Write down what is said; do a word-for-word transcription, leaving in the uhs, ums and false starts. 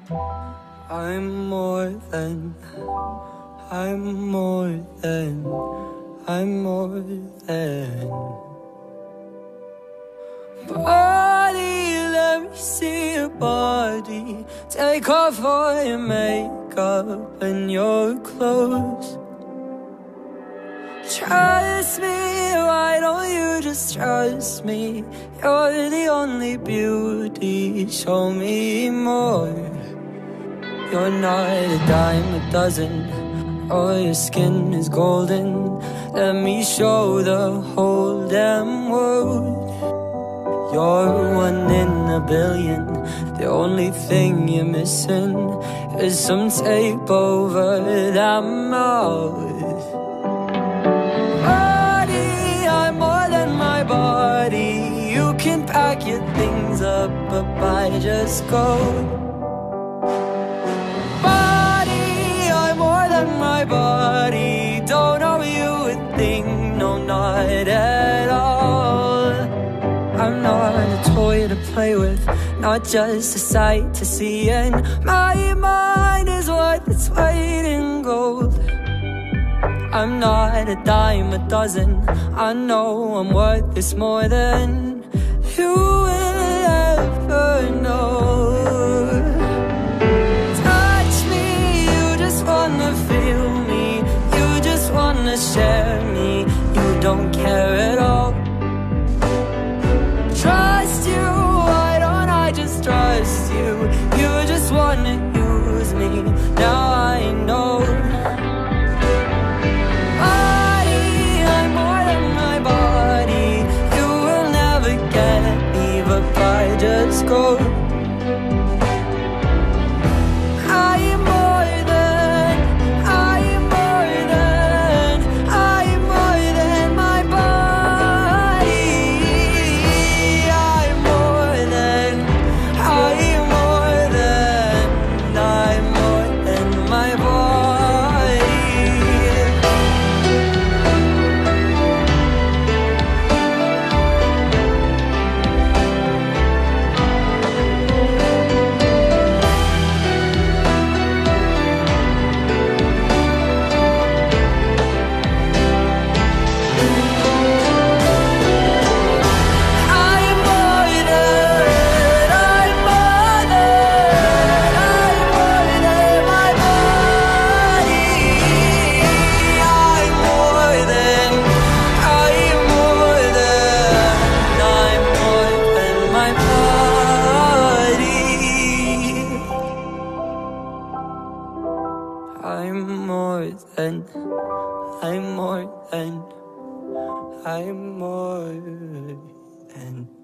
I'm more than, I'm more than, I'm more than. Body, let me see your body. Take off all your makeup and your clothes. Trust me, why don't you just trust me? You're the only beauty, show me more. You're not a dime a dozen, oh, your skin is golden. Let me show the whole damn world. You're one in a billion, the only thing you're missing is some tape over that mouth. Body, I'm more than my body. You can pack your things up, but I just go. My body, don't owe you a thing, no, not at all. I'm not a toy to play with, not just a sight to see, and my mind is worth its weight in gold. I'm not a dime a dozen, I know I'm worth this more than you will ever know. Share me, you don't care at all. Trust you, why don't I just trust you? You just wanna use me, now I know. Body, I'm more than my body. You will never get me, but I just go. I'm more than, I'm more than, I'm more than.